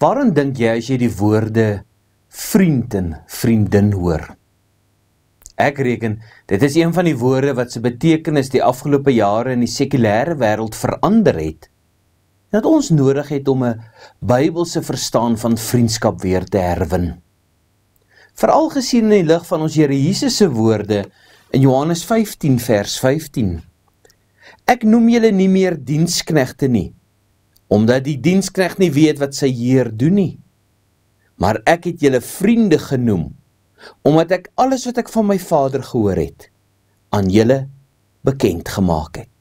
Waarom dink jy as jy die woorde vriend en vriendin hoor? Ek reken, dit is een van die woorde wat sy betekenis die afgelope jare in die sekulêre wêreld verander het, dat ons nodig het om 'n Bybelse verstaan van vriendskap weer te herwin. Veral gesien in die lig van ons Here Jesus se woorde in Johannes 15 vers 15. Ek noem julle nie meer diensknegte nie, omdat die diensknegt nie weet wat sy Heer doen nie. Maar ek het julle vriende genoem, omdat ek alles wat ek van my Vader gehoor het, aan julle bekend gemaak het.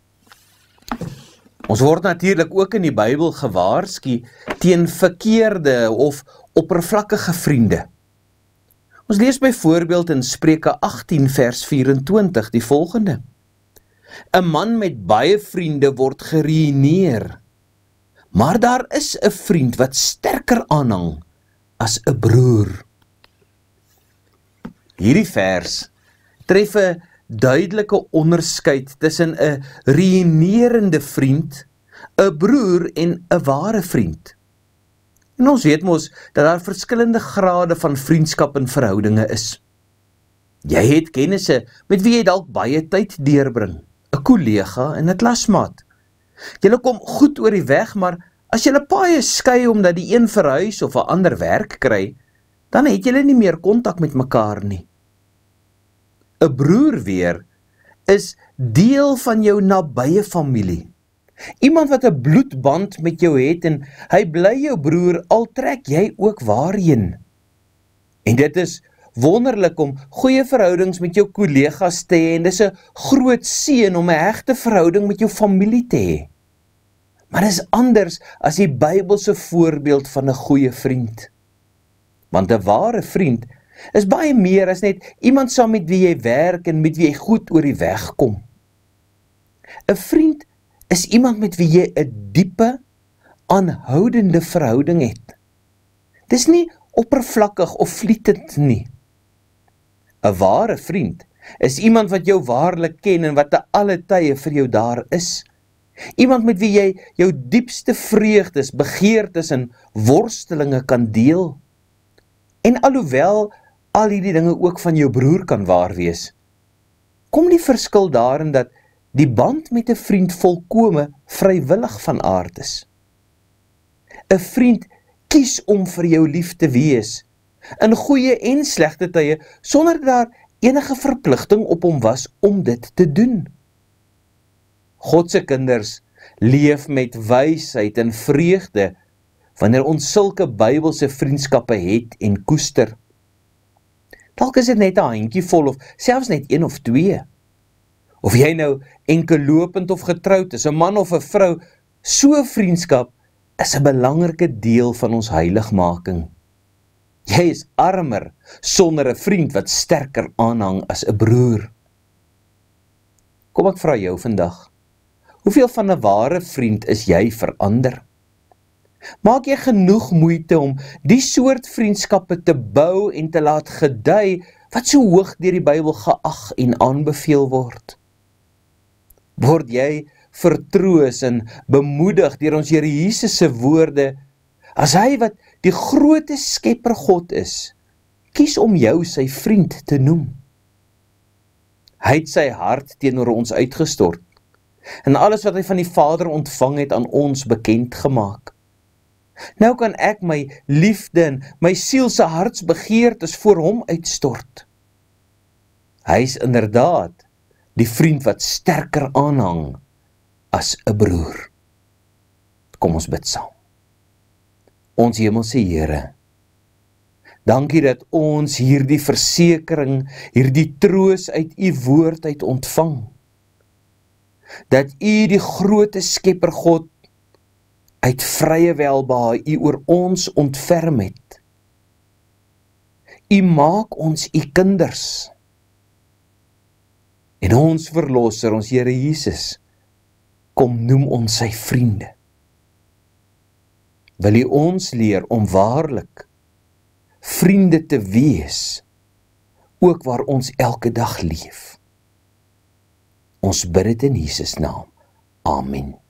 Ons word natuurlik ook in die Bybel gewaarsku teen verkeerde of oppervlakkige vriende. Ons lees byvoorbeeld in Spreuke 18 vers 24 die volgende. 'n man met baie vriende word geruïneer, maar daar is 'n vriend wat sterker aanhang as 'n broer. Hierdie vers tref 'n duidelike onderskeid tussen 'n ruïnerende vriend, 'n broer en 'n ware vriend. En ons weet mos dat daar verskillende grade van vriendskap en verhoudinge is. Jy het kennisse met wie jy dalk baie tyd deurbring, 'n kollega en 'n klasmaat. Julle kom goed oor die weg, maar as julle paaie skei omdat die een verhuis of 'n ander werk kry, dan het julle nie meer kontak met mekaar nie. 'n broer weer is deel van jou nabye familie. Iemand wat 'n bloedband met jou het en hy bly jou broer al trek jy ook waarheen. En dit is wonderlik om goeie verhoudings met jou kollegas te hê en dis 'n groot seën om 'n hegte verhouding met jou familie te hê. Maar dis anders as die Bybelse voorbeeld van 'n goeie vriend. Want 'n ware vriend is baie meer as net iemand saam met wie jy werk en met wie jy goed oor die weg kom. 'n vriend is iemand met wie jy 'n diepe, aanhoudende verhouding het. Dis nie oppervlakkig of vlietend nie. 'n ware vriend is iemand wat jou waarlik ken en wat te alle tye vir jou daar is. Iemand met wie jy jou diepste vreugdes, begeertes en worstelinge kan deel. En alhoewel al hierdie dinge ook van jou broer kan waar wees, kom die verskil daarin dat die band met 'n vriend volkome vrywillig van aard is. 'n vriend kies om vir jou lief te wees, in goeie en slegte tye, sonder dat daar enige verpligting op hom was om dit te doen. God se kinders leef met wysheid en vreugde wanneer ons sulke Bybelse vriendskappe het en koester. Dalk is dit net 'n handjievol of selfs net 1 of 2. Of jy nou enkellopend of getroud is, 'n man of 'n vrou, so vriendskap is 'n belangrike deel van ons heiligmaking. Jy is armer sonder 'n vriend wat sterker aanhang as 'n broer. Kom ek vra jou vandag, hoeveel van 'n ware vriend is jy verander? Maak jy genoeg moeite om die soort vriendskappe te bou en te laat gedei wat so hoog deur die Bybel geag en aanbeveel word? Word jy vertroos en bemoedig deur ons Here Jesus se woorde, as hy wat die groote skepper God is, kies om jou sy vriend te noem. Hy het sy hart teenoor ons uitgestort en alles wat hy van die Vader ontvang het aan ons bekend gemaak. Nou kan ek my liefde en my siel se hartsbegeertes voor hom uitstort. Hy is inderdaad die vriend wat sterker aanhang as 'n broer. Kom ons bid saam. Ons hemelse Here, dankie dat ons hierdie versekering, hierdie troos uit u woord uit ontvang. Dat u die groote skepper God uit vrye welbehae u oor ons ontferm het. U maak ons u kinders. En ons verlosser, ons Here Jesus, kom noem ons sy vriende. Wil u ons leer om waarlik vriende te wees, ook waar ons elke dag leef. Ons bid dit in Jesus naam. Amen.